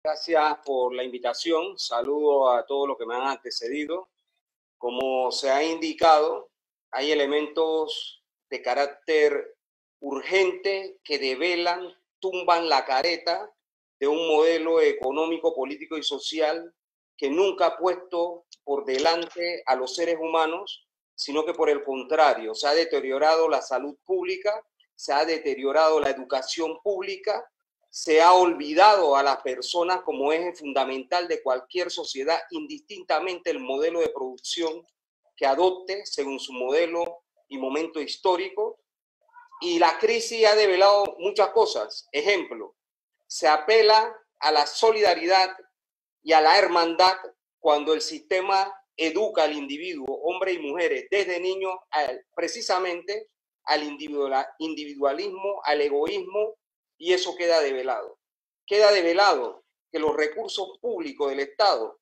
Gracias por la invitación. Saludo a todos los que me han antecedido. Como se ha indicado, hay elementos de carácter urgente que develan, tumban la careta de un modelo económico, político y social que nunca ha puesto por delante a los seres humanos, sino que por el contrario, se ha deteriorado la salud pública, se ha deteriorado la educación pública, se ha olvidado a las personas como eje fundamental de cualquier sociedad, indistintamente el modelo de producción que adopte según su modelo y momento histórico. Y la crisis ha develado muchas cosas. Ejemplo, se apela a la solidaridad y a la hermandad cuando el sistema educa al individuo, hombres y mujeres, desde niños, precisamente al individualismo, al egoísmo, y eso queda develado. Queda develado que los recursos públicos del Estado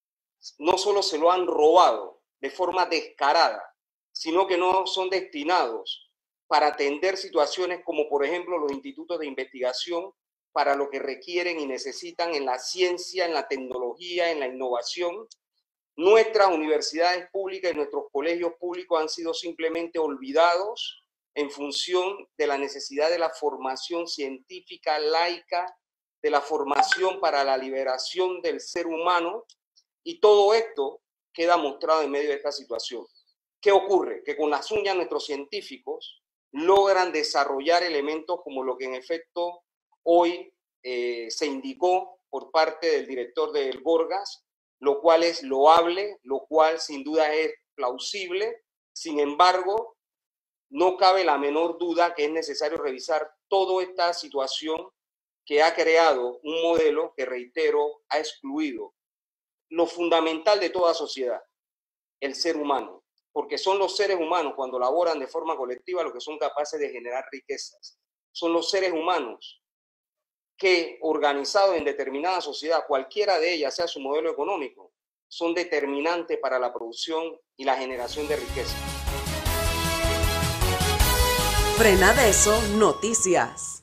no solo se lo han robado de forma descarada, sino que no son destinados para atender situaciones como, por ejemplo, los institutos de investigación, para lo que requieren y necesitan en la ciencia, en la tecnología, en la innovación. Nuestras universidades públicas y nuestros colegios públicos han sido simplemente olvidados en función de la necesidad de la formación científica laica, de la formación para la liberación del ser humano, y todo esto queda mostrado en medio de esta situación. ¿Qué ocurre? Que con las uñas nuestros científicos logran desarrollar elementos como lo que en efecto hoy se indicó por parte del director del Gorgas, lo cual es loable, lo cual sin duda es plausible. Sin embargo, no cabe la menor duda que es necesario revisar toda esta situación que ha creado un modelo que, reitero, ha excluido lo fundamental de toda sociedad, el ser humano, porque son los seres humanos cuando laboran de forma colectiva los que son capaces de generar riquezas. Son los seres humanos que, organizados en determinada sociedad, cualquiera de ellas sea su modelo económico, son determinantes para la producción y la generación de riqueza. Frenadeso Noticias.